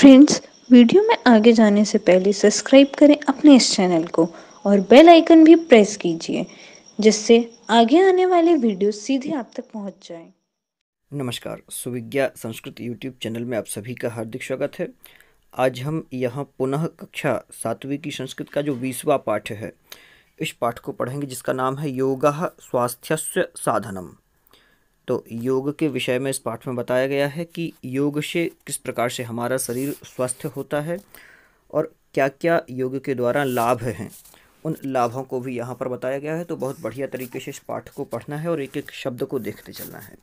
Friends, video में आगे जाने से पहले सब्सक्राइब करें अपने इस चैनल को और बेल आइकन भी प्रेस कीजिए, जिससे आगे आने वाले वीडियो सीधे आप तक पहुंच जाएं। नमस्कार, सुविज्ञा संस्कृत यूट्यूब चैनल में आप सभी का हार्दिक स्वागत है। आज हम यहाँ पुनः कक्षा 7वीं की संस्कृत का जो 20वां पाठ है, इस पाठ को पढ़ेंगे जिसका नाम है योगः स्वास्थ्यस्य साधनम। तो योग के विषय में इस पाठ में बताया गया है कि योग से किस प्रकार से हमारा शरीर स्वस्थ होता है और क्या क्या योग के द्वारा लाभ हैं, उन लाभों को भी यहाँ पर बताया गया है। तो बहुत बढ़िया तरीके से इस पाठ को पढ़ना है और एक एक शब्द को देखते चलना है।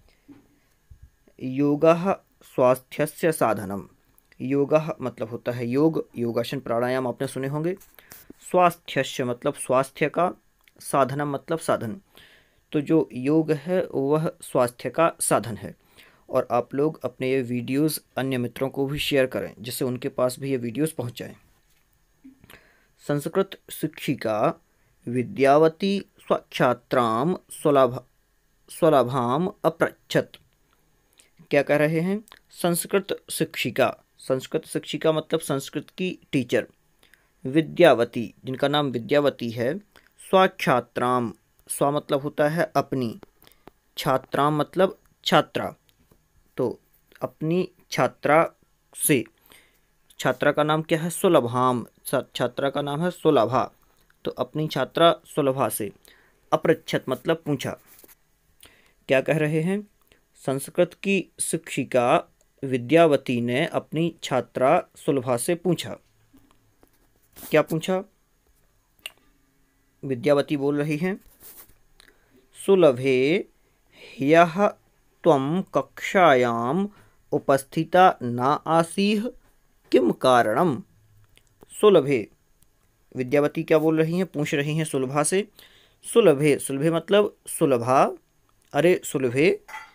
योगः स्वास्थ्यस्य साधनम। योगः मतलब होता है योग, योगासन प्राणायाम आपने सुने होंगे। स्वास्थ्यस्य मतलब स्वास्थ्य का, साधनम मतलब साधन। तो जो योग है वह स्वास्थ्य का साधन है। और आप लोग अपने ये वीडियोस अन्य मित्रों को भी शेयर करें, जिससे उनके पास भी ये वीडियोस पहुंच जाएं। संस्कृत शिक्षिका विद्यावती स्वच्छात्राम स्वलाभाम अपृच्छत। क्या कह रहे हैं? संस्कृत शिक्षिका मतलब संस्कृत की टीचर, विद्यावती जिनका नाम विद्यावती है, स्वच्छात्राम, स्व मतलब होता है अपनी, छात्राम मतलब छात्रा, तो अपनी छात्रा से, छात्रा का नाम क्या है? सुलभाम, छात्रा का नाम है सुलभा, तो अपनी छात्रा सुलभा से, अपृच्छत मतलब पूछा। क्या कह रहे हैं? संस्कृत की शिक्षिका विद्यावती ने अपनी छात्रा सुलभा से पूछा। क्या पूछा? विद्यावती बोल रही हैं, सुलभे ह्यः त्वं कक्षायाम् उपस्थिता न आसीः किम कारणम। सुलभे, विद्यावती क्या बोल रही हैं? पूछ रही हैं सुलभा से। सुलभे मतलब सुलभा, अरे सुलभे,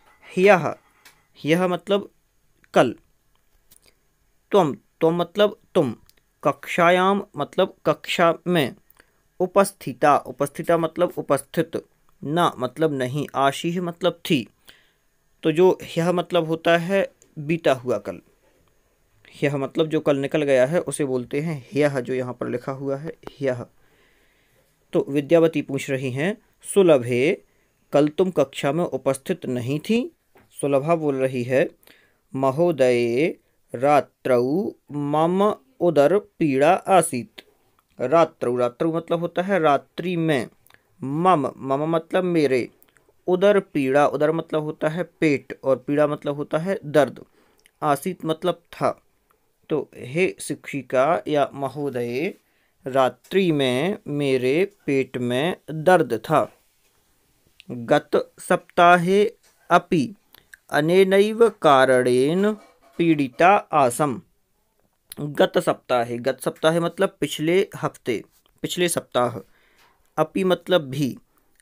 ह्यः मतलब कल, त्वम मतलब तुम, कक्षायाम मतलब कक्षा में, उपस्थिता मतलब उपस्थित, न मतलब नहीं, आशीह मतलब थी। तो जो यह मतलब होता है बीता हुआ कल, यह मतलब जो कल निकल गया है उसे बोलते हैं यह, जो यहाँ पर लिखा हुआ है यह। तो विद्यावती पूछ रही हैं, सुलभे कल तुम कक्षा में उपस्थित नहीं थी। सुलभा बोल रही है, महोदये रात्रौ मम उदर पीड़ा आसीत। रात्रौ मतलब होता है रात्रि में, मम मतलब मेरे, उदर पीड़ा, उदर मतलब होता है पेट और पीड़ा मतलब होता है दर्द, आसीत मतलब था। तो हे शिक्षिका या महोदय, रात्रि में मेरे पेट में दर्द था। गत सप्ताहे अपि अनेनैव कारणेन पीड़िता आसम। गत सप्ताहे मतलब पिछले हफ्ते, पिछले सप्ताह, अपि मतलब भी,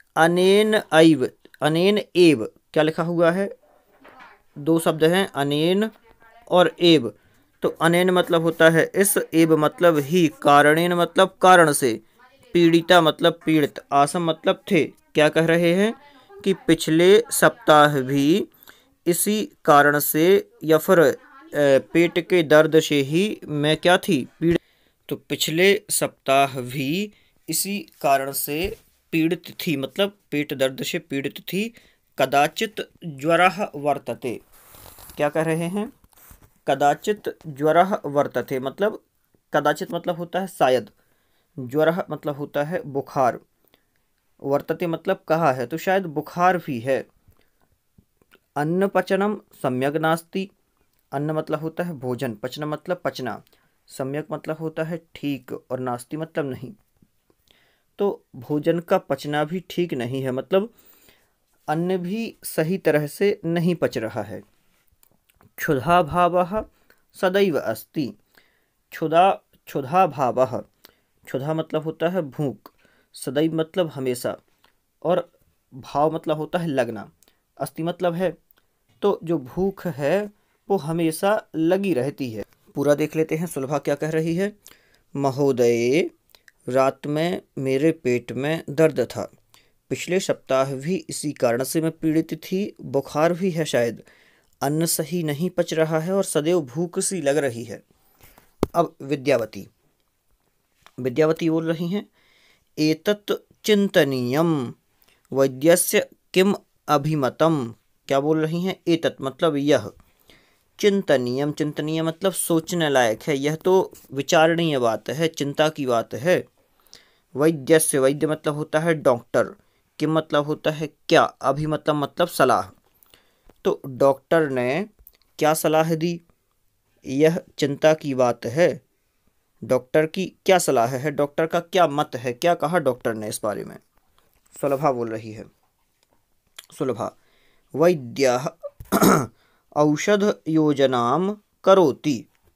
अनेन एव क्या लिखा हुआ है? दो शब्द हैं, अनेन और एव। तो अनेन मतलब होता है इस, एव मतलब ही, कारणेन मतलब कारण से, पीड़िता मतलब पीड़ित, आसम मतलब थे। क्या कह रहे हैं कि पिछले सप्ताह भी इसी कारण से, या फिर पेट के दर्द से ही मैं क्या थी? पीड़ित। तो पिछले सप्ताह भी इसी कारण से पीड़ित थी, मतलब पेट दर्द से पीड़ित थी। कदाचित ज्वरः वर्तते। क्या कह रहे हैं? कदाचित ज्वरः वर्तते मतलब, कदाचित मतलब होता है शायद, ज्वरः मतलब होता है बुखार, वर्तते मतलब कहा है, तो शायद बुखार भी है। अन्न पचनम सम्यक नास्ति। अन्न मतलब होता है भोजन, पचन मतलब पचना, सम्यक मतलब होता है ठीक, और नास्ति मतलब नहीं। तो भोजन का पचना भी ठीक नहीं है, मतलब अन्न भी सही तरह से नहीं पच रहा है। क्षुधा भावः सदैव अस्ति। क्षुधा भावः, क्षुधा मतलब होता है भूख, सदैव मतलब हमेशा, और भाव मतलब होता है लगना, अस्ति मतलब है। तो जो भूख है वो हमेशा लगी रहती है। पूरा देख लेते हैं। सुलभा क्या कह रही है? महोदय, रात में मेरे पेट में दर्द था, पिछले सप्ताह भी इसी कारण से मैं पीड़ित थी, बुखार भी है शायद। अन्न सही नहीं पच रहा है और सदैव भूख सी लग रही है। अब विद्यावती बोल रही हैं, एतत् चिंतनीयम वैद्यस्य किम अभिमतम। क्या बोल रही हैं? एतत् मतलब यह, चिंतनीयम, चिंतनीय मतलब सोचने लायक है, यह तो विचारणीय बात है, चिंता की बात है। वैद्यस्य, वैद्य मतलब होता है डॉक्टर, किम मतलब होता है क्या, अभिमतम मतलब सलाह। तो डॉक्टर ने क्या सलाह दी? यह चिंता की बात है। डॉक्टर की क्या सलाह है, डॉक्टर का क्या मत है, क्या कहा डॉक्टर ने इस बारे में? सुलभा बोल रही है, सुलभा, वैद्यः औषध योजनाम करोति।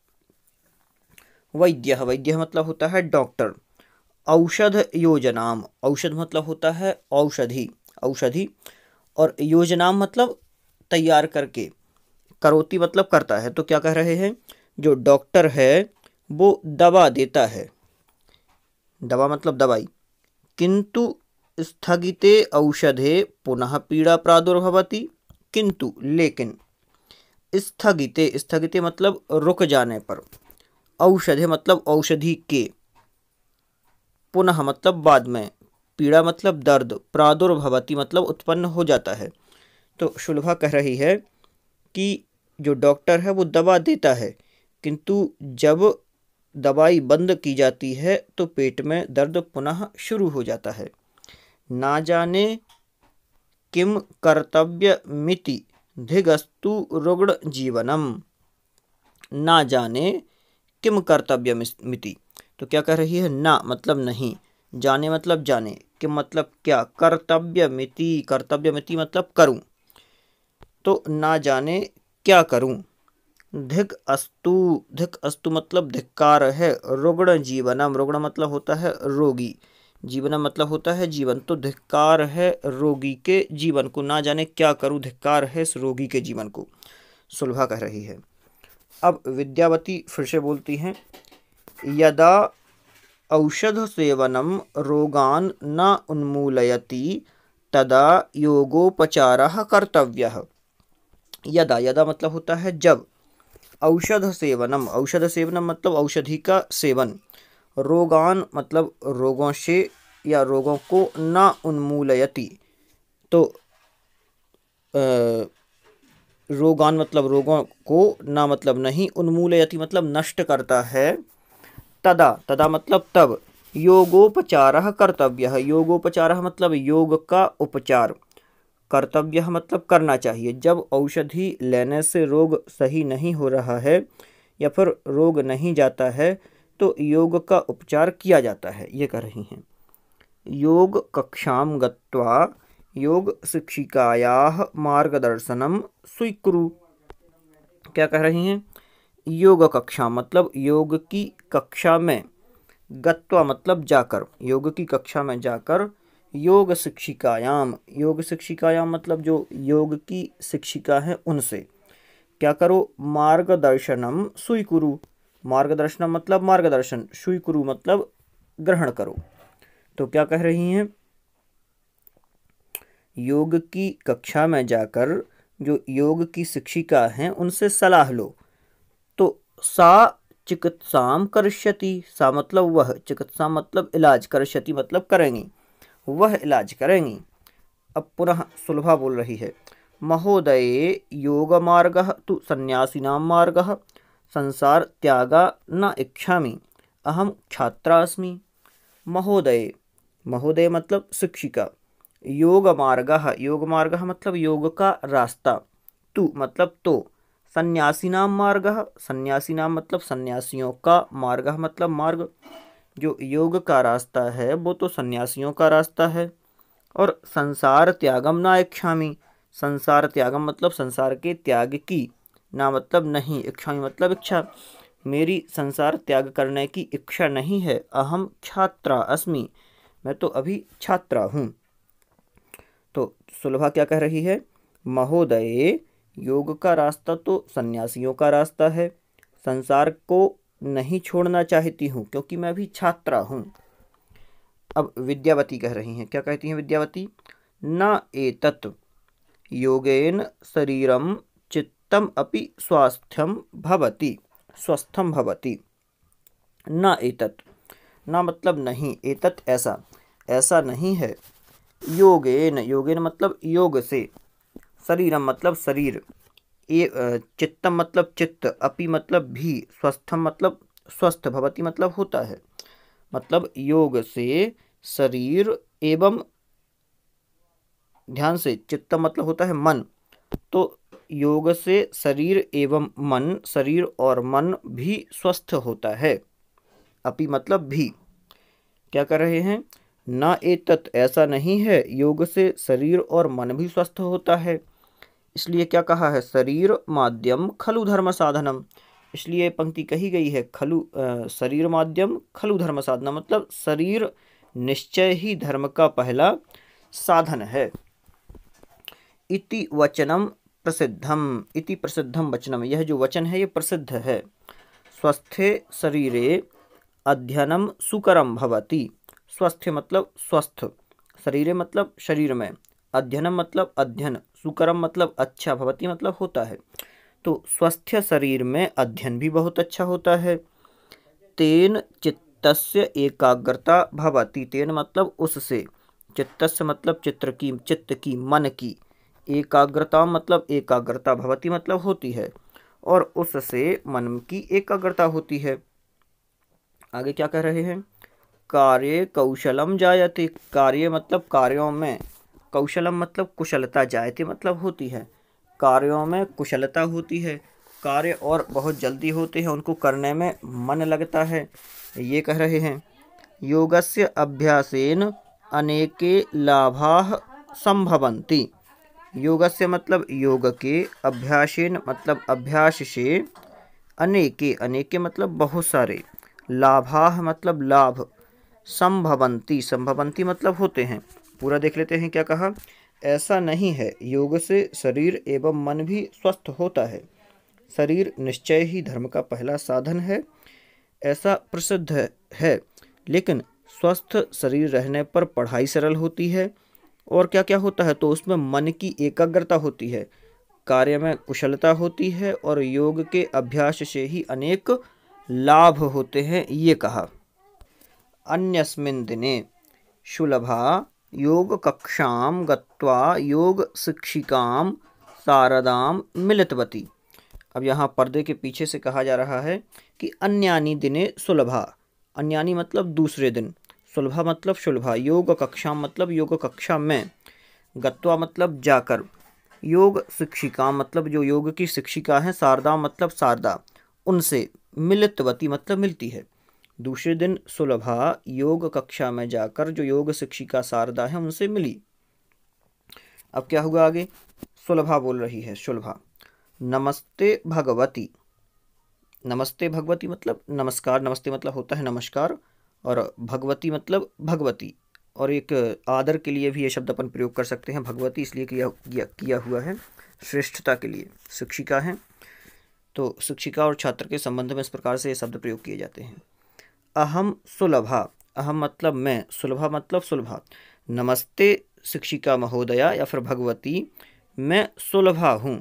वैद्यः, वैद्य मतलब होता है डॉक्टर, औषध योजनाम, औषध मतलब होता है औषधि, औषधि, और योजनाम मतलब तैयार करके, करोति मतलब करता है। तो क्या कह रहे हैं, जो डॉक्टर है वो दवा देता है, दवा मतलब दवाई, किंतु स्थगिते औषधे पुनः पीड़ा प्रादुर्भवति, किंतु लेकिन, स्थगिते, स्थगिते मतलब रुक जाने पर, औषधे मतलब औषधि के, पुनः मतलब बाद में, पीड़ा मतलब दर्द, प्रादुर्भवति मतलब उत्पन्न हो जाता है। तो शुलभा कह रही है कि जो डॉक्टर है वो दवा देता है, किंतु जब दवाई बंद की जाती है तो पेट में दर्द पुनः शुरू हो जाता है। ना जाने किम कर्तव्यमिति धिगस्तु रुग्ण जीवनम। ना जाने किम कर्तव्यमिति, तो क्या कह रही है? ना मतलब नहीं, जाने मतलब जाने, किम मतलब क्या, कर्तव्यमिति, कर्तव्यमिति मतलब करूं, तो ना जाने क्या करूं। धिक अस्तु, धिक अस्तु मतलब धिक्कार है। रुग्ण जीवनम, रुग्ण मतलब होता है रोगी, जीवनम मतलब होता है जीवन, तो धिक्कार है रोगी के जीवन को, ना जाने क्या करूं, धिक्कार है इस रोगी के जीवन को, सुलभा कह रही है। अब विद्यावती फिर से बोलती हैं, यदा औषध सेवनम रोगान न उन्मूलयति तदा योगोपचारः कर्तव्यः। यदा, यदा मतलब होता है जब, औषध सेवनम, औषध सेवनम मतलब औषधि का सेवन, रोगान मतलब रोगों से या रोगों को, न उन्मूलयति तो रोगान मतलब रोगों को, ना मतलब नहीं, उन्मूलयति मतलब नष्ट करता है, तदा, तदा मतलब तब, योगोपचारः कर्तव्यः, योगोपचारः मतलब योग का उपचार, कर्तव्य मतलब करना चाहिए। जब औषधि लेने से रोग सही नहीं हो रहा है या फिर रोग नहीं जाता है तो योग का उपचार किया जाता है, ये कह रही हैं। योग कक्षाम गत्वा योग शिक्षिकायाः मार्गदर्शनम स्वीकुरु। क्या कह रही हैं? योग कक्षा मतलब योग की कक्षा में, गत्वा मतलब जाकर, योग की कक्षा में जाकर, योग शिक्षिकायाम, योग शिक्षिकायाम मतलब जो योग की शिक्षिका है उनसे क्या करो, मार्गदर्शनम स्वीकुरु, मार्गदर्शनम मतलब मार्गदर्शन, स्वीकुरु मतलब ग्रहण करो। तो क्या कह रही हैं, योग की कक्षा में जाकर जो योग की शिक्षिका हैं उनसे सलाह लो। तो सा चिकित्साम करिष्यति, सा मतलब वह, चिकित्सा मतलब इलाज, करिष्यति मतलब करेंगी, वह इलाज करेंगी। अब पुनः सुलभा बोल रही है, महोदये योग मार्गः तु सन्यासिनां मार्गः, संसार त्यागा न इच्छामि, अहम छात्रा अस्मि। महोदये, महोदय मतलब शिक्षिका, योग मार्गः, योग मार्गः मतलब योग का रास्ता, तु मतलब तो, सन्यासिनां मार्गः, सन्यासिनां मतलब सन्यासियों का, मार्गः मतलब मार्ग, जो योग का रास्ता है वो तो सन्यासियों का रास्ता है। और संसार त्यागम ना इच्छामि, संसार त्यागम मतलब संसार के त्याग की, ना मतलब नहीं, इच्छामि मतलब इच्छा, मेरी संसार त्याग करने की इच्छा नहीं है। अहम छात्रा अस्मि, मैं तो अभी छात्रा हूँ। तो सुलभा क्या कह रही है, महोदये योग का रास्ता तो सन्यासियों का रास्ता है, संसार को नहीं छोड़ना चाहती हूँ क्योंकि मैं भी छात्रा हूँ। अब विद्यावती कह रही हैं, क्या कहती हैं विद्यावती, न एतत् योगेन शरीरम चित्त चित्तम अपि स्वास्थ्यम भवति, स्वस्थम भवति। न एतत्, न मतलब नहीं, एतत् ऐसा, ऐसा नहीं है। योगेन, योगेन मतलब योग से, शरीरम मतलब शरीर, चित्तम मतलब चित्त, अपि मतलब भी, स्वस्थम मतलब स्वस्थ, भवति मतलब होता है। मतलब योग से शरीर एवं, ध्यान से, चित्तम मतलब होता है मन, तो योग से शरीर एवं मन, शरीर और मन भी स्वस्थ होता है। अपि मतलब भी। क्या कर रहे हैं? ना एतत्, ऐसा नहीं है, योग से शरीर और मन भी स्वस्थ होता है। इसलिए क्या कहा है? शरीर माध्यम खलु धर्म साधनम। इसलिए पंक्ति कही गई है खलु, शरीर माध्यम खलु धर्म साधनम, मतलब शरीर निश्चय ही धर्म का पहला साधन है। इति वचनम प्रसिद्धम, इति प्रसिद्धम वचनम, यह जो वचन है ये प्रसिद्ध है। स्वस्थे शरीरे अध्ययनम सुकरम भवति। स्वस्थ मतलब स्वस्थ, शरीरे मतलब शरीर में, अध्ययनम मतलब अध्ययन, सुकरम मतलब अच्छा, भवति मतलब होता है। तो स्वस्थ शरीर में अध्ययन भी बहुत अच्छा होता है। तेन चित्तस्य एकाग्रता भवति, तेन मतलब उससे, चित्तस्य मतलब चित्र की, चित्त की, मन की, एकाग्रता मतलब एकाग्रता, भवति मतलब होती है, और उससे मन की एकाग्रता होती है। आगे क्या कह रहे हैं? कार्य कौशलम जायते, कार्य मतलब कार्यों में, कौशलम मतलब कुशलता, जायते मतलब होती है, कार्यों में कुशलता होती है, कार्य और बहुत जल्दी होते हैं, उनको करने में मन लगता है, ये कह रहे हैं। योगस्य अभ्यासेन अनेके लाभाः संभवन्ति। योगस्य मतलब योग के, अभ्यासेन मतलब अभ्यास से, अनेके, अनेके मतलब बहुत सारे, लाभाः मतलब लाभ, संभवंती, संभवंती मतलब होते हैं। पूरा देख लेते हैं क्या कहा। ऐसा नहीं है, योग से शरीर एवं मन भी स्वस्थ होता है। शरीर निश्चय ही धर्म का पहला साधन है, ऐसा प्रसिद्ध है। लेकिन स्वस्थ शरीर रहने पर पढ़ाई सरल होती है, और क्या क्या होता है, तो उसमें मन की एकाग्रता होती है, कार्य में कुशलता होती है, और योग के अभ्यास से ही अनेक लाभ होते हैं, ये कहा। अन्यस्मिन् दिने शुलभा योगकक्षां गत्वा योगशिक्षिकां शारदां मिलितवती। अब यहाँ पर्दे के पीछे से कहा जा रहा है कि अन्यानि दिने सुलभा, अन्यानि मतलब दूसरे दिन, सुलभा मतलब शुलभा, योग कक्षा मतलब योग कक्षा में, गत्वा मतलब जाकर, योग शिक्षिका मतलब जो योग की शिक्षिका है, शारदा मतलब शारदा, उनसे, मिलितवती मतलब मिलती है। दूसरे दिन सुलभा योग कक्षा में जाकर जो योग शिक्षिका शारदा है उनसे मिली। अब क्या हुआ आगे? सुलभा बोल रही है, सुलभा, नमस्ते भगवती, नमस्ते भगवती मतलब नमस्कार, नमस्ते मतलब होता है नमस्कार, और भगवती मतलब भगवती, और एक आदर के लिए भी ये शब्द अपन प्रयोग कर सकते हैं, भगवती इसलिए किया हुआ है श्रेष्ठता के लिए, शिक्षिका है, तो शिक्षिका और छात्र के संबंध में इस प्रकार से ये शब्द प्रयोग किए जाते हैं। अहम सुलभा, अहम मतलब मैं, सुलभा मतलब सुलभा, नमस्ते शिक्षिका महोदया या फिर भगवती, मैं सुलभा हूँ।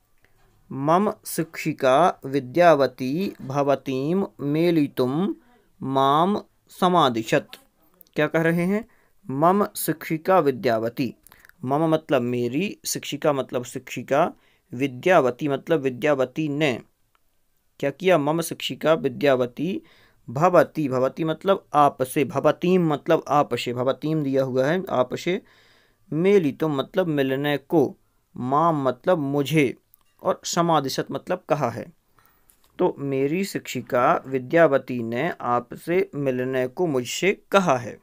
मम शिक्षिका विद्यावती भवतीं मेलितुं माम समादिशत। क्या कह रहे हैं? मम शिक्षिका विद्यावती, मम मतलब मेरी, शिक्षिका मतलब शिक्षिका, विद्यावती मतलब विद्यावती ने क्या किया? मम शिक्षिका विद्यावती भवती, भवती मतलब आप से, भवतीम मतलब आप से, भवतीम दिया हुआ है आप से, मेलितुम मतलब मिलने को, माम मतलब मुझे, और समादिशत मतलब कहा है। तो मेरी शिक्षिका विद्यावती ने आपसे मिलने को मुझसे कहा है।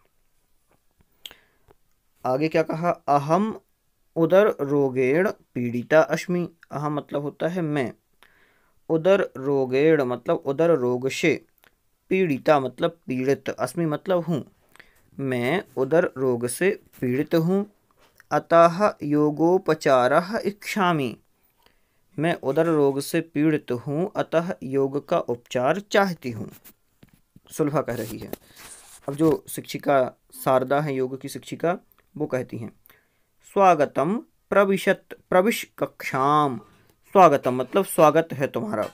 आगे क्या कहा? अहम उदर रोगेण पीड़िता अस्मि, अहम मतलब होता है मैं, उदर रोगेण मतलब उदर रोग से, पीड़िता मतलब पीड़ित, अस्मि मतलब हूँ, मैं उदर रोग से पीड़ित हूँ। अतः योगोपचारः इच्छामि, मैं उदर रोग से पीड़ित हूँ, अतः योग का उपचार चाहती हूँ, सुलभा कह रही है। अब जो शिक्षिका शारदा है योग की शिक्षिका, वो कहती हैं, स्वागतम प्रविश कक्षाम, स्वागतम मतलब स्वागत है तुम्हारा।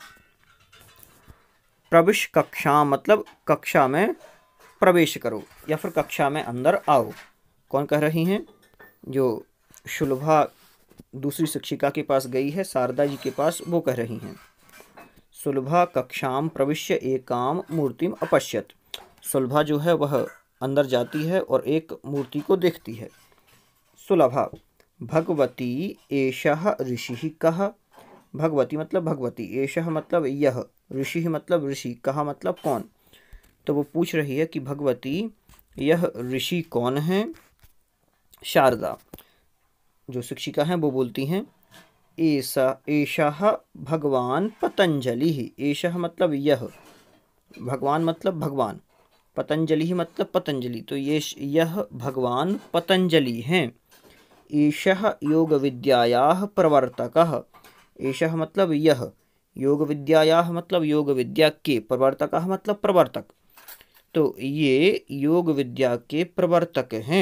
प्रविश कक्षा मतलब कक्षा में प्रवेश करो या फिर कक्षा में अंदर आओ। कौन कह रही हैं? जो शुलभा दूसरी शिक्षिका के पास गई है, शारदा जी के पास, वो कह रही हैं। सुलभा कक्षाम प्रविश्य एकाम मूर्तिम अपश्यत। सुलभा जो है वह अंदर जाती है और एक मूर्ति को देखती है। सुलभा भगवती एषः ऋषि कः। भगवती मतलब भगवती, एषः मतलब यह, ऋषि मतलब ऋषि, कः मतलब कौन। तो वो पूछ रही है कि भगवती यह ऋषि कौन है। शारदा जो शिक्षिका हैं वो बोलती हैं एषः भगवान पतंजलि। एषः मतलब यह, भगवान मतलब भगवान, पतंजलि मतलब पतंजलि, तो यह भगवान पतंजलि हैं। एषः योग विद्यायाः प्रवर्तकः। एषः मतलब यह, योग विद्यायाः मतलब योग विद्या के, प्रवर्तकः मतलब प्रवर्तक, तो ये योग विद्या के प्रवर्तक हैं।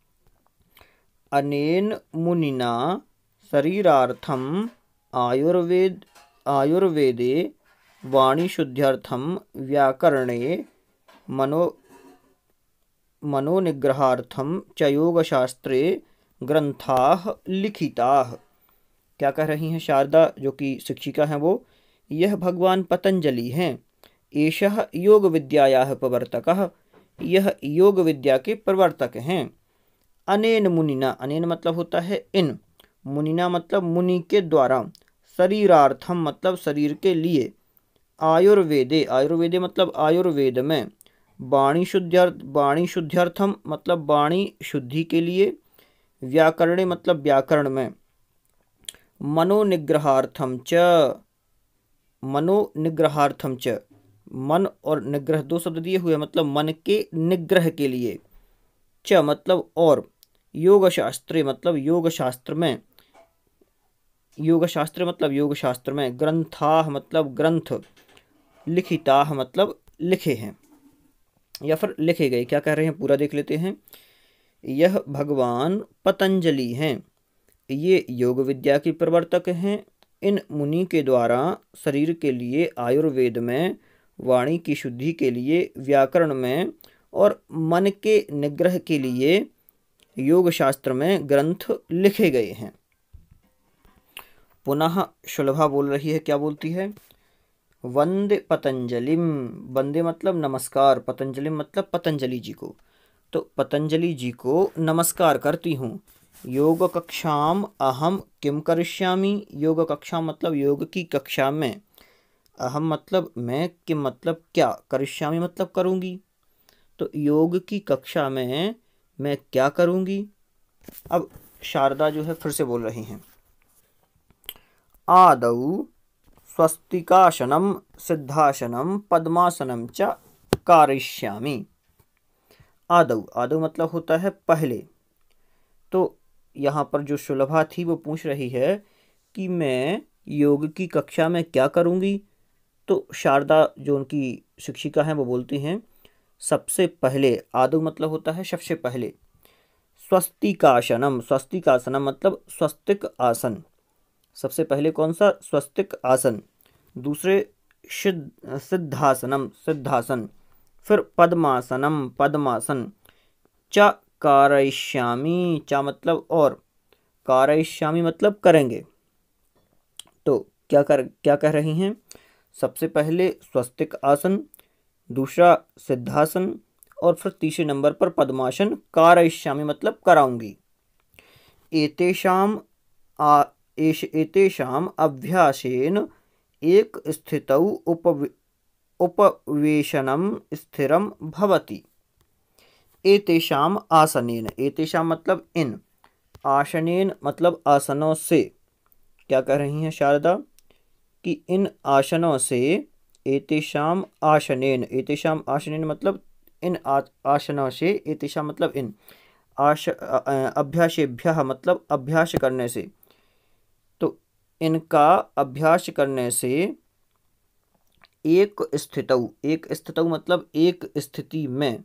अनेन मुनिना शरीरार्थम आयुर्वेदे वाणीशुद्ध्यर्थम व्याकरणे मनोनिग्रहार्थम च योगशास्त्रे ग्रंथाः लिखिताः। क्या कह रही हैं शारदा जो कि शिक्षिका हैं वो? यह भगवान पतंजलि हैं। एषः योग विद्यायाः प्रवर्तकः, यह योग विद्या के प्रवर्तक हैं। अनेन मुनिना, अनेन मतलब होता है इन, मुनिना मतलब मुनि के द्वारा, शरीरार्थम मतलब शरीर के लिए, आयुर्वेदे, आयुर्वेदे मतलब आयुर्वेद में, वाणी शुद्ध्यर्थम मतलब वाणी शुद्धि के लिए, व्याकरणे मतलब व्याकरण में, मनोनिग्रहार्थम च, मनोनिग्रहार्थम च, मन और निग्रह दो शब्द दिए हुए मतलब मन के निग्रह के लिए, च मतलब और, योग शास्त्रे मतलब योग शास्त्र में, योग शास्त्र मतलब योग शास्त्र में, ग्रंथाः मतलब ग्रंथ, लिखिताः मतलब लिखे हैं या फिर लिखे गए। क्या कह रहे हैं पूरा देख लेते हैं। यह भगवान पतंजलि हैं, ये योग विद्या के प्रवर्तक हैं। इन मुनि के द्वारा शरीर के लिए आयुर्वेद में, वाणी की शुद्धि के लिए व्याकरण में और मन के निग्रह के लिए योग शास्त्र में ग्रंथ लिखे गए हैं। पुनः शुलभा बोल रही है, क्या बोलती है? वंदे पतंजलिम, वंदे मतलब नमस्कार, पतंजलिम मतलब पतंजलि जी को, तो पतंजलि जी को नमस्कार करती हूँ। योग कक्षाम अहम किम करिष्यामि। योग कक्षा मतलब योग की कक्षा में, अहम मतलब मैं, किम मतलब क्या, करिष्यामि मतलब करूँगी, तो योग की कक्षा में मैं क्या करूँगी। अब शारदा जो है फिर से बोल रही हैं। आदौ स्वस्तिकासनम सिद्धासनम पद्मासनम च कारयिष्यामि। आदौ, आदौ मतलब होता है पहले, तो यहाँ पर जो शुलभा थी वो पूछ रही है कि मैं योग की कक्षा में क्या करूँगी। तो शारदा जो उनकी शिक्षिका हैं वो बोलती हैं सबसे पहले, आदौ मतलब होता है सबसे पहले, स्वस्तिकासनम, स्वस्तिकासनम मतलब स्वस्तिक आसन, सबसे पहले कौन सा? स्वस्तिक आसन। दूसरे सिद्धासनम, सिद्धासन, फिर पद्मासनम, पद्मासन, च कारयिष्यामि, चा मतलब और, कारयिष्यामि मतलब करेंगे। तो क्या कह रही हैं? सबसे पहले स्वस्तिक आसन, दूसरा सिद्धासन और फिर तीसरे नंबर पर पद्मासन, कारयिष्यामि मतलब कराऊंगी। एतेषाम अभ्यासेन एक स्थितौ उपवेशनम स्थिरम भवति। एतेषाम आसनेन, एतेषाम मतलब इन, आसनेन मतलब आसनों से। क्या कह रही हैं शारदा कि इन आसनों से, एतेषाम आसनेन, एतेषाम आसनेन मतलब इन आसनों से, एतेषाम मतलब इन, अभ्यासेभ्यः मतलब अभ्यास करने से, तो इनका अभ्यास करने से एक स्थितौ, एक स्थितौ मतलब एक स्थिति में,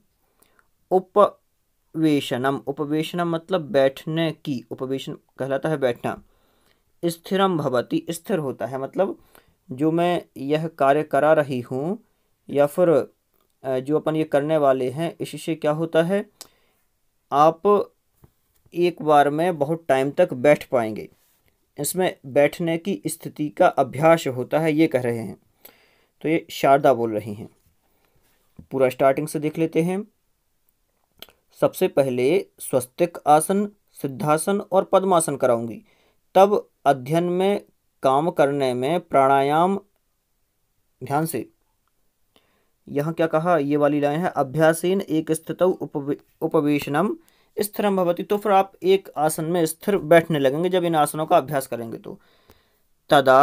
उपवेशनम, उपवेशनम मतलब बैठने की, उपवेशन कहलाता है बैठना, स्थिरम भवति, स्थिर होता है। मतलब जो मैं यह कार्य करा रही हूँ या फिर जो अपन ये करने वाले हैं, इससे क्या होता है, आप एक बार में बहुत टाइम तक बैठ पाएंगे। इसमें बैठने की स्थिति का अभ्यास होता है, ये कह रहे हैं। तो ये शारदा बोल रही हैं। पूरा स्टार्टिंग से देख लेते हैं। सबसे पहले स्वस्तिक आसन, सिद्धासन और पद्मासन कराऊंगी, तब अध्ययन में काम करने में प्राणायाम, ध्यान से यहाँ क्या कहा, ये वाली लाइन है, अभ्यासेन एक स्थितौ उपवेशनम स्थिरम भवति। तो फिर आप एक आसन में स्थिर बैठने लगेंगे जब इन आसनों का अभ्यास करेंगे। तो तदा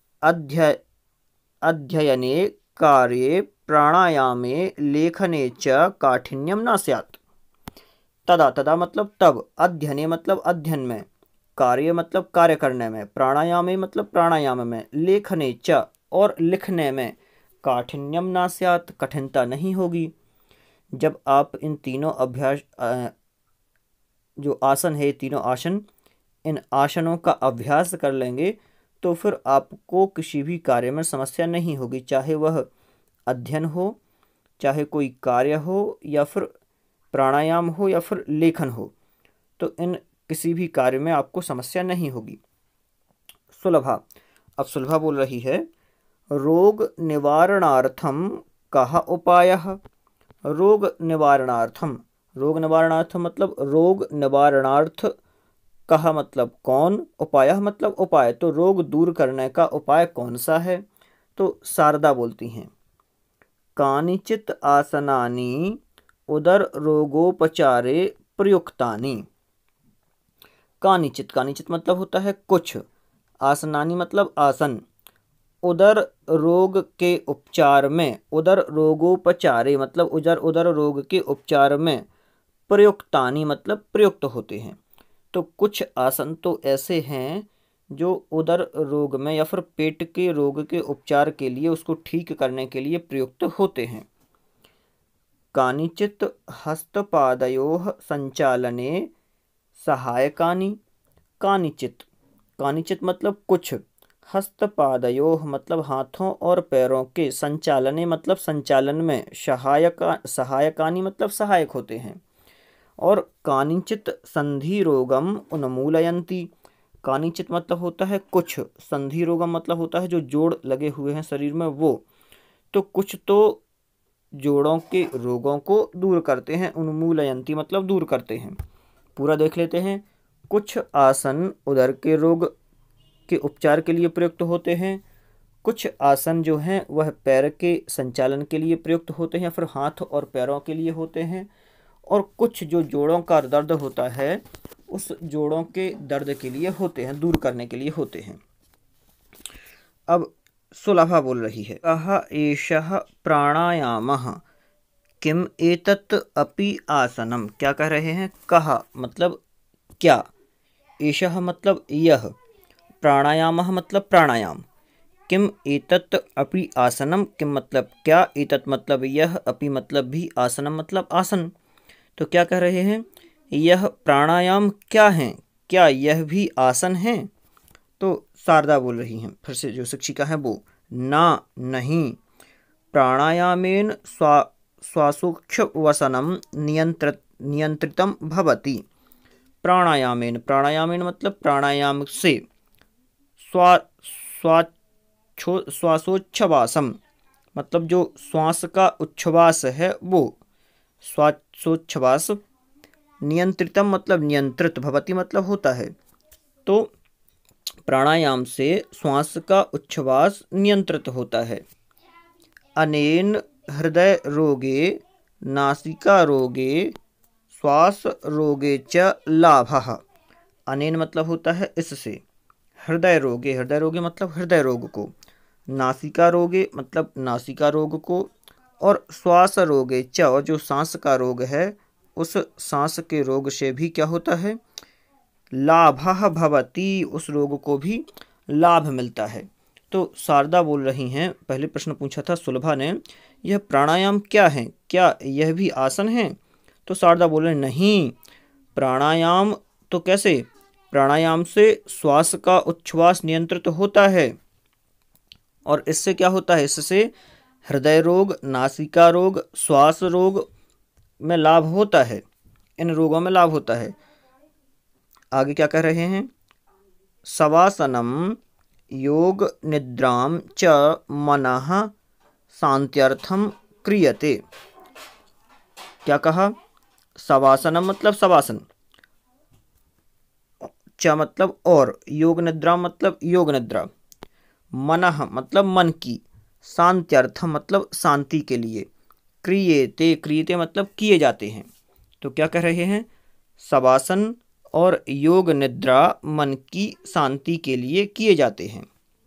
अध्ययने कार्ये प्राणायामे लेखने च काठिन्यम न स्यात्। तदा, तदा मतलब तब, अध्ययने मतलब अध्ययन में, कार्य मतलब कार्य करने में, प्राणायामे मतलब प्राणायाम में, लेखने च और लिखने में, काठिन्यम न स्यात् कठिनता नहीं होगी। जब आप इन तीनों अभ्यास जो आसन है, तीनों आसन, इन आसनों का अभ्यास कर लेंगे तो फिर आपको किसी भी कार्य में समस्या नहीं होगी, चाहे वह अध्ययन हो, चाहे कोई कार्य हो, या फिर प्राणायाम हो, या फिर लेखन हो। तो इन किसी भी कार्य में आपको समस्या नहीं होगी। सुलभा, अब सुलभा बोल रही है, रोग निवारणार्थम कः उपायः। रोग निवारणार्थम, रोग निवारणार्थम मतलब रोग निवारणार्थ, कहा मतलब कौन, उपाय मतलब उपाय। तो रोग दूर करने का उपाय कौन सा है। तो शारदा बोलती हैं, कानिचित आसनानि उदर रोगोपचारे प्रयुक्तानि। कानिचित, कानिचित मतलब होता है कुछ, आसनानि मतलब आसन, उदर रोग के उपचार में, उदर रोगोपचारे मतलब उदर रोग के उपचार में, प्रयुक्तानि मतलब प्रयुक्त होते हैं। तो कुछ आसन तो ऐसे हैं जो उदर रोग में या फिर पेट के रोग के उपचार के लिए, उसको ठीक करने के लिए प्रयुक्त होते हैं। कानिचित हस्तपादयोः संचालने सहायकानि। कानिचित, कानिचित मतलब कुछ, हस्तपादयोः मतलब हाथों और पैरों के, संचालने मतलब संचालन में, सहायकानि मतलब सहायक होते हैं। और कानिचित संधि रोगम उन्मूलयन्ति। कानिचित मतलब होता है कुछ, संधि रोगम मतलब होता है जो जोड़ लगे हुए हैं शरीर में वो। तो कुछ तो जोड़ों के रोगों को दूर करते हैं, उन्मूलयन्ति मतलब दूर करते हैं। पूरा देख लेते हैं। कुछ आसन उदर के रोग के उपचार के लिए प्रयुक्त होते हैं, कुछ आसन जो हैं वह पैर के संचालन के लिए प्रयुक्त होते हैं या फिर हाथ और पैरों के लिए होते हैं, और कुछ जो जोड़ों का दर्द होता है उस जोड़ों के दर्द के लिए होते हैं, दूर करने के लिए होते हैं। अब सुलभा बोल रही है, कः एषः प्राणायामः किम एतत् अपि आसनम। क्या कह रहे हैं, कः मतलब क्या, एषः मतलब यह, प्राणायामः मतलब प्राणायाम, किम एतत् अपि आसनम, किम मतलब क्या, एतत् मतलब यह, अपि मतलब भी, आसनम मतलब आसन। तो क्या कह रहे हैं, यह प्राणायाम क्या है, क्या यह भी आसन है। तो शारदा बोल रही हैं, फिर से जो शिक्षिका है वो, ना नहीं, प्राणायामेन श्वासोच्छ्वसनम नियंत्रितम भवति। प्राणायामेन, प्राणायामेन मतलब प्राणायाम से, श्वासोच्छ्वासम मतलब जो श्वास का उच्छ्वास है वो, श्वासोच्छ्वास, नियंत्रितम मतलब नियंत्रित, भवति मतलब होता है। तो प्राणायाम से श्वास का उच्छ्वास नियंत्रित होता है। अनेन हृदय रोगे, नासिका रोगे, श्वास रोगे च लाभः। अनेन मतलब होता है इससे, हृदय रोगे, हृदय रोगे मतलब हृदय रोग को, नासिका रोगे मतलब नासिका रोग को, और श्वास रोगे च, और जो सांस का रोग है उस सांस के रोग से भी क्या होता है, लाभः भवति, उस रोग को भी लाभ मिलता है। तो शारदा बोल रही हैं, पहले प्रश्न पूछा था सुलभा ने, यह प्राणायाम क्या है, क्या यह भी आसन है। तो शारदा बोल रहे नहीं, प्राणायाम तो कैसे, प्राणायाम से श्वास का उच्छ्वास नियंत्रित होता है और इससे क्या होता है, इससे हृदय रोग, नासिका रोग, श्वास रोग में लाभ होता है, इन रोगों में लाभ होता है। आगे क्या कह रहे हैं, शवासनम योग निद्राम च मनः शांत्यर्थम क्रियते। क्या कहा, शवासनम मतलब शवासन, च मतलब और, योग निद्रा मतलब योग निद्रा, मनः मतलब मन की, शांत्यर्थम मतलब शांति के लिए, क्रियते क्रियते मतलब किए जाते हैं। तो क्या कह रहे हैं, शवासन और योग निद्रा मन की शांति के लिए किए जाते हैं।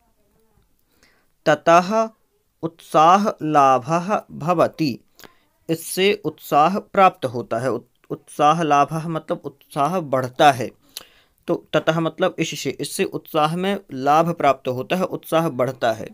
ततः उत्साह लाभः भवति, इससे उत्साह प्राप्त होता है। उत्साह लाभः मतलब उत्साह बढ़ता है। तो ततः मतलब इससे उत्साह में लाभ प्राप्त होता है, उत्साह बढ़ता है।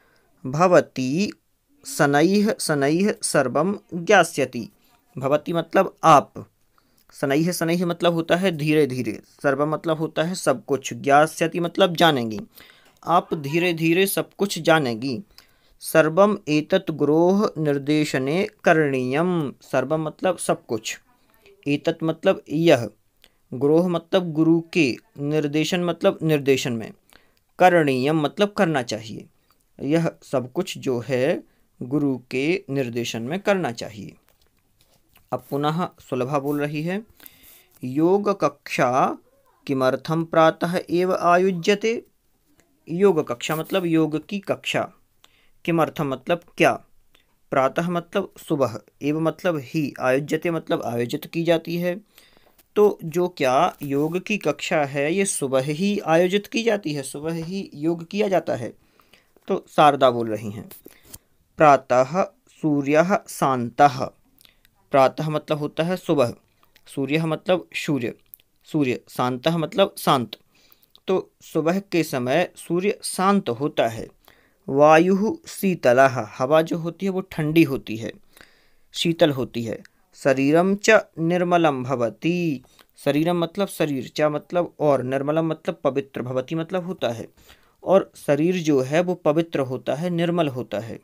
भवति शनैः शनैः सर्वं ज्ञास्यति, भवति मतलब आप, शनैः शनैः मतलब होता है धीरे धीरे, सर्वं मतलब होता है सब कुछ, ज्ञास्यति मतलब जानेंगी, आप धीरे धीरे सब कुछ जानेगी। सर्वम एतत् गुरोः निर्देशने करणीयम, सर्वम मतलब सब कुछ, एतत् मतलब यह, गुरोह मतलब गुरु के, निर्देशन मतलब निर्देशन में, करणीयम मतलब करना चाहिए, यह सब कुछ जो है गुरु के निर्देशन में करना चाहिए। अब पुनः सुलभा बोल रही है, योग कक्षा किमर्थम प्रातः एव आयुज्यते। योग कक्षा मतलब योग की कक्षा, किमर्थम मतलब क्या, प्रातः मतलब सुबह, एव मतलब ही, आयुज्यते मतलब आयोजित की जाती है। तो जो क्या योग की कक्षा है ये सुबह ही आयोजित की जाती है, सुबह ही योग किया जाता है। तो शारदा बोल रही हैं, प्रातः सूर्यः शान्तः, प्रातः मतलब होता है सुबह, सूर्य मतलब सूर्य, सूर्य शान्तः मतलब शांत, तो सुबह के समय सूर्य शांत होता है। वायु शीतलः, हवा जो होती है वो ठंडी होती है, शीतल होती है। शरीरम च निर्मलम भवति, शरीरम मतलब शरीर, च मतलब और, निर्मलम मतलब पवित्र, भवति मतलब होता है, और शरीर जो है वो पवित्र होता है, निर्मल होता है।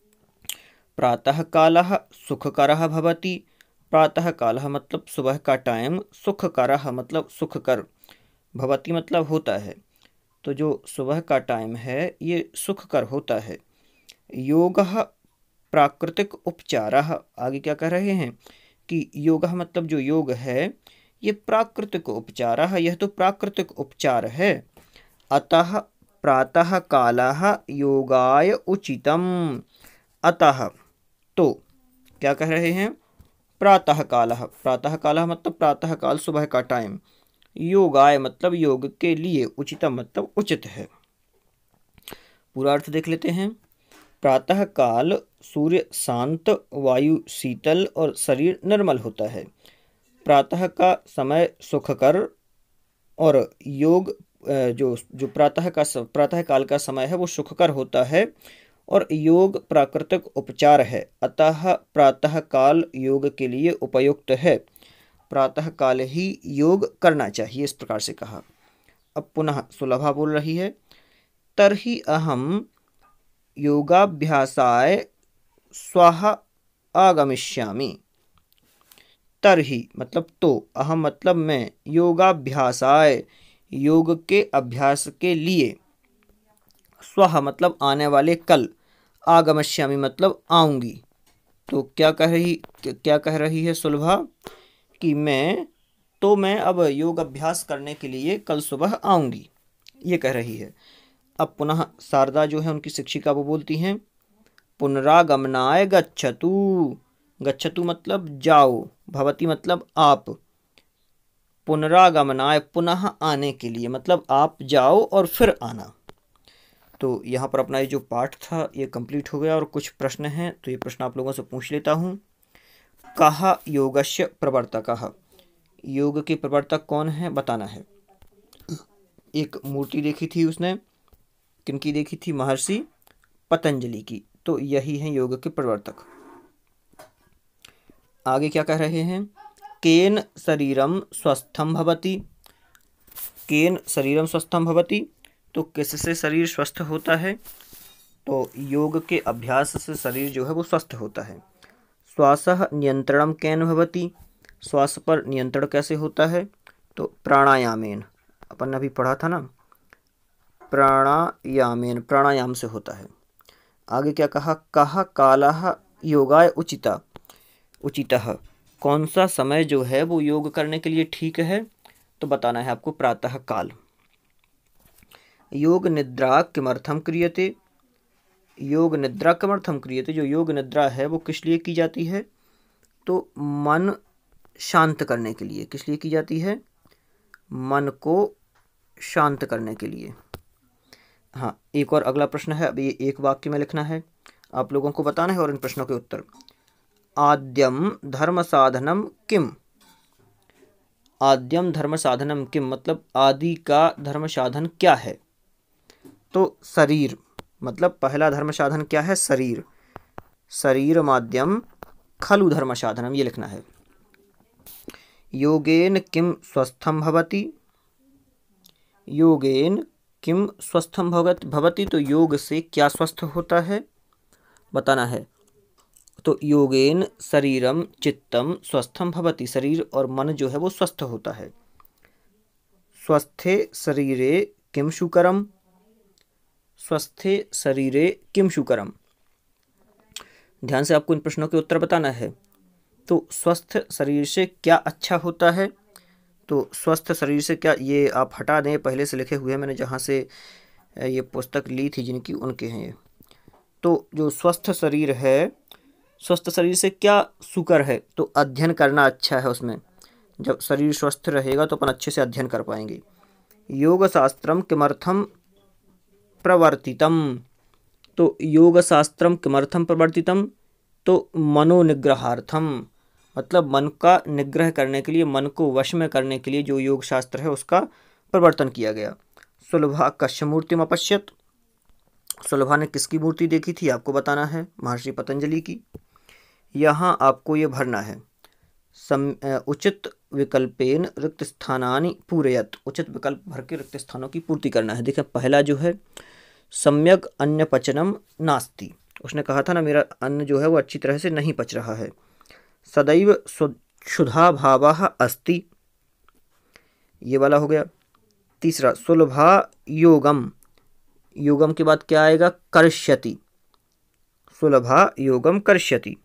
प्रातः कालः सुखकरः भवति, प्रातः कालः मतलब सुबह का टाइम, सुखकरः मतलब सुखकर, भवति मतलब होता है। तो जो सुबह का टाइम है ये सुखकर होता है। योगः प्राकृतिक उपचारः, आगे क्या कह रहे हैं कि योगः मतलब जो योग है ये प्राकृतिक उपचारः, यह तो प्राकृतिक उपचार है। अतः प्रातः कालः योगाय उचितम, अतः तो क्या कह रहे हैं, प्रातः कालः, प्रातः कालः मतलब प्रातः काल सुबह का टाइम, योगाय मतलब योग के लिए, उचितम मतलब उचित है। पूरा अर्थ देख लेते हैं, प्रातः काल सूर्य शांत, वायु शीतल और शरीर निर्मल होता है। प्रातः का समय सुखकर और योग जो प्रातः काल का समय है वो सुखकर होता है और योग प्राकृतिक उपचार है। अतः प्रातः काल योग के लिए उपयुक्त है, प्रातः काल ही योग करना चाहिए, इस प्रकार से कहा। अब पुनः सुलभा बोल रही है, तर्हि अहम योगाभ्यासाय स्वः आगमिष्यामि। तर्हि मतलब तो, अहम मतलब मैं, योगाभ्यासाय योग के अभ्यास के लिए, स्वः मतलब आने वाले कल, आगमिष्यामि मतलब आऊँगी। तो क्या कह रही है सुलभा कि मैं अब योग अभ्यास करने के लिए कल सुबह आऊँगी, ये कह रही है। अब पुनः शारदा जो है उनकी शिक्षिका वो बोलती हैं, पुनरागमनाय गच्छतु, गच्छतु मतलब जाओ, भवति मतलब आप, पुनरागमनाय पुनः आने के लिए मतलब आप जाओ और फिर आना। तो यहाँ पर अपना ये जो पाठ था ये कंप्लीट हो गया और कुछ प्रश्न हैं तो ये प्रश्न आप लोगों से पूछ लेता हूँ। कः योगस्य प्रवर्तकः, योग के प्रवर्तक कौन है बताना है। एक मूर्ति देखी थी उसने, किनकी देखी थी, महर्षि पतंजलि की, तो यही है योग के प्रवर्तक। आगे क्या कह रहे हैं, केन शरीरम स्वस्थम भवति, केन शरीरम स्वस्थम भवति, तो किससे शरीर स्वस्थ होता है? तो योग के अभ्यास से शरीर जो है वो स्वस्थ होता है। श्वासः नियंत्रणम केन भवति, श्वास पर नियंत्रण कैसे होता है? तो प्राणायामेन, अपन ने अभी पढ़ा था ना, प्राणायामेन, प्राणायाम से होता है। आगे क्या कहा? कहा कालः योगाय उचिता, उचितः, कौन सा समय जो है वो योग करने के लिए ठीक है? तो बताना है आपको प्रातः काल। योग निद्रा किमर्थम क्रियते, योग निद्रा किमर्थम क्रियते, जो योग निद्रा है वो किस लिए की जाती है? तो मन शांत करने के लिए। किस लिए की जाती है? मन को शांत करने के लिए। हाँ, एक और अगला प्रश्न है, अब ये एक वाक्य में लिखना है, आप लोगों को बताना है और इन प्रश्नों के उत्तर। आद्यम धर्म साधनम किम, आद्यम धर्म साधनम किम मतलब आदि का धर्म साधन क्या है? तो शरीर, मतलब पहला धर्म साधन क्या है? शरीर। शरीर माध्यम खलु धर्म साधनम, ये लिखना है। योगेन किम स्वस्थम भवति, योगेन किम स्वस्थम भवति, तो योग से क्या स्वस्थ होता है बताना है। तो योगेन शरीरम चित्तम स्वस्थम भवति, शरीर और मन जो है वो स्वस्थ होता है। स्वस्थे शरीरे किम शुकरम, स्वस्थे शरीरे किम शुकरम, ध्यान से आपको इन प्रश्नों के उत्तर बताना है। तो स्वस्थ शरीर से क्या अच्छा होता है? तो स्वस्थ शरीर से क्या, ये आप हटा दें, पहले से लिखे हुए हैं मैंने जहाँ से ये पुस्तक ली थी जिनकी, उनके हैं ये। तो जो स्वस्थ शरीर है, स्वस्थ शरीर से क्या सुकर है? तो अध्ययन करना अच्छा है उसमें। जब शरीर स्वस्थ रहेगा तो अपन अच्छे से अध्ययन कर पाएंगे। योग शास्त्रम किमर्थम प्रवर्तितम, तो योग शास्त्रम किमर्थम प्रवर्तितम, तो मनोनिग्रहार्थम, मतलब मन का निग्रह करने के लिए, मन को वश में करने के लिए जो योग शास्त्र है उसका प्रवर्तन किया गया। सुलभा कस्य मूर्तिम अपश्यत, सुलभा ने किसकी मूर्ति देखी थी आपको बताना है? महर्षि पतंजलि की। यहाँ आपको ये भरना है, उचित विकल्पेन रिक्त स्थानानि पूरयत, उचित विकल्प भर के रिक्त स्थानों की पूर्ति करना है। देखिए पहला जो है सम्यक अन्न पचनम नास्ति, उसने कहा था ना मेरा अन्न जो है वो अच्छी तरह से नहीं पच रहा है। सदैव क्षुधा भावः अस्ति, ये वाला हो गया। तीसरा सुलभा योगम, योगम के बाद क्या आएगा? करिष्यति, सुलभा योगम करिष्यति।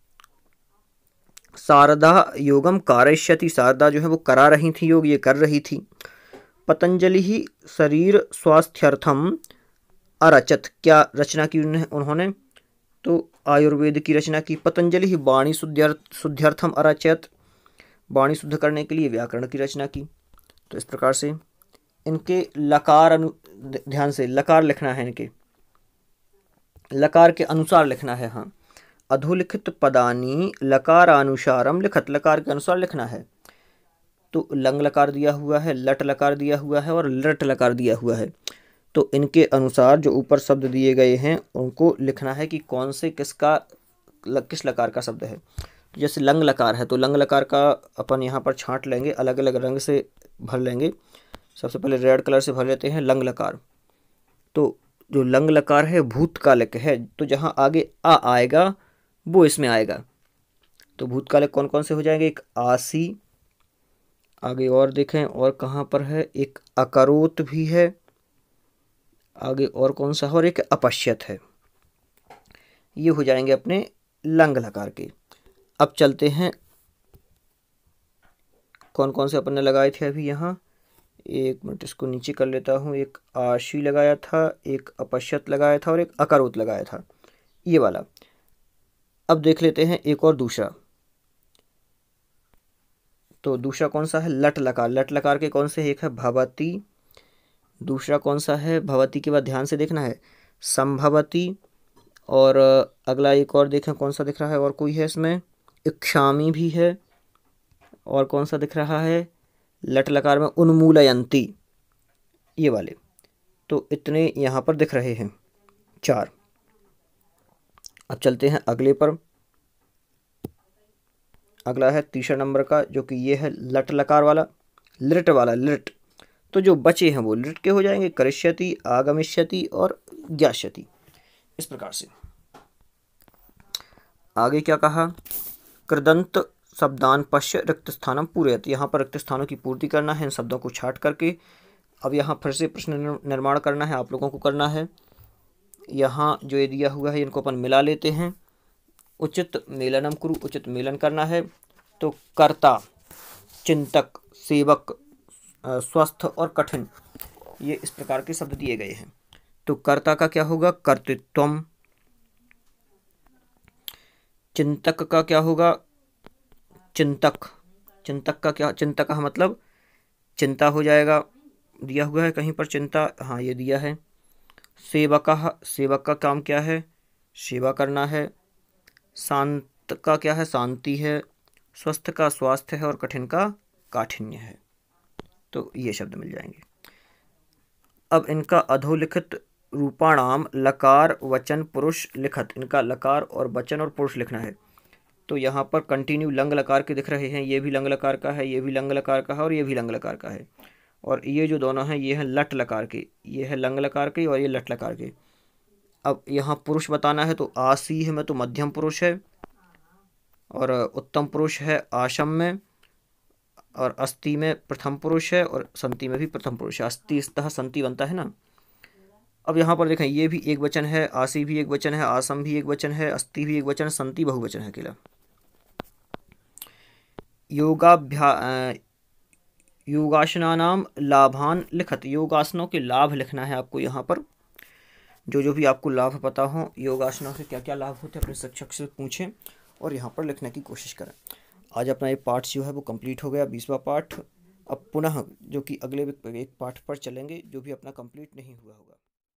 शारदा योगम कारयिष्यति, शारदा जो है वो करा रही थी योग, ये कर रही थी। पतंजलि ही शरीर स्वास्थ्यर्थम अरचत, क्या रचना की उन्होंने? तो आयुर्वेद की रचना की। पतंजलि ही वाणी शुद्ध्यर्थम अरचत, वाणी शुद्ध करने के लिए व्याकरण की रचना की। तो इस प्रकार से इनके लकार ध्यान से लकार लिखना है, इनके लकार के अनुसार लिखना है। हाँ, अधोलिखित पदानी लकारानुसारम लिखत, लकार के अनुसार लिखना है। तो लंग लकार दिया हुआ है, लट लकार दिया हुआ है और लट लकार दिया हुआ है। तो इनके अनुसार जो ऊपर शब्द दिए गए हैं उनको लिखना है कि कौन से किसका किस लकार का शब्द है। तो जैसे लंग लकार है तो लंग लकार का अपन यहाँ पर छांट लेंगे, अलग अलग रंग से भर लेंगे। सबसे पहले रेड कलर से भर लेते हैं लंग लकार। तो जो लंग लकार है भूतकालिक है, तो जहाँ आगे आ आएगा वो इसमें आएगा। तो भूतकालिक कौन कौन से हो जाएंगे? एक आसी, आगे और देखें और कहाँ पर है, एक अकरोत भी है, आगे और कौन सा है, और एक अपश्यत है। ये हो जाएंगे अपने लंग लकार के। अब चलते हैं कौन कौन से अपन ने लगाए थे अभी यहाँ, एक मिनट इसको नीचे कर लेता हूँ। एक आशी लगाया था, एक अपश्यत लगाया था और एक अकरोत लगाया था, ये वाला। अब देख लेते हैं एक और दूसरा। तो दूसरा कौन सा है? लट लकार। लट लकार के कौन से? एक है भवती, दूसरा कौन सा है? भवती के बाद ध्यान से देखना है संभवती, और अगला एक और देखें कौन सा दिख रहा है, और कोई है इसमें? इक्षामी भी है, और कौन सा दिख रहा है लट लकार में? उन्मूलयंती, ये वाले। तो इतने यहाँ पर दिख रहे हैं 4। अब चलते हैं अगले पर। अगला है तीसरा नंबर का, जो कि ये है लट लकार वाला, लिट वाला, लिट। तो जो बचे हैं वो लिट के हो जाएंगे, करिष्यति, आगमिष्यति और ज्ञास्यति। इस प्रकार से आगे क्या कहा, कृदंत शब्दान पश्य रिक्त स्थानम पूरयत। यहाँ पर रिक्त स्थानों की पूर्ति करना है इन शब्दों को छाट करके। अब यहाँ फिर से प्रश्न निर्माण करना है, आप लोगों को करना है। यहाँ जो ये दिया हुआ है इनको अपन मिला लेते हैं। उचित मेलनम कुरु, उचित मेलन करना है। तो कर्ता, चिंतक, सेवक, स्वस्थ और कठिन, ये इस प्रकार के शब्द दिए गए हैं। तो कर्ता का क्या होगा, कर्तृत्वम। चिंतक का क्या होगा, चिंतक। चिंतक का क्या, चिंतक का मतलब चिंता हो जाएगा, दिया हुआ है कहीं पर चिंता, हाँ ये दिया है। सेवक, सेवक का काम क्या है, सेवा करना है। शांत का क्या है, शांति है। स्वस्थ का स्वास्थ्य है और कठिन का काठिन्य है। तो ये शब्द मिल जाएंगे। अब इनका अधोलिखित रूपाणाम लकार वचन पुरुष लिखत, इनका लकार और वचन और पुरुष लिखना है। तो यहाँ पर कंटिन्यू लंग लकार के दिख रहे हैं, ये भी लंग लकार का है, ये भी लंग लकार का है और ये भी लंग लकार का है। और ये जो दोनों हैं ये हैं लट लकार के, ये है लंग लकार के और ये लट लकार के। अब यहाँ पुरुष बताना है तो आसी में तो मध्यम पुरुष है और उत्तम पुरुष है आशम में, और अस्ति में प्रथम पुरुष है और संति में भी प्रथम पुरुष है। अस्ति स्तः संति बनता है ना। अब यहाँ पर देखें ये भी एक वचन है, आसी भी एक वचन है, आसम भी एक वचन है, अस्ति भी एक वचन है, संति बहुवचन है अकेला। योगासनानाम लाभान लिखत, योगासनों के लाभ लिखना है आपको यहाँ पर। जो भी आपको लाभ पता हो, योगासनों से क्या क्या लाभ होते हैं अपने शिक्षक से पूछें और यहाँ पर लिखने की कोशिश करें। आज अपना ये पाठ जो है वो कंप्लीट हो गया, 20वां पाठ। अब पुनः जो कि अगले एक पाठ पर चलेंगे जो भी अपना कंप्लीट नहीं हुआ होगा।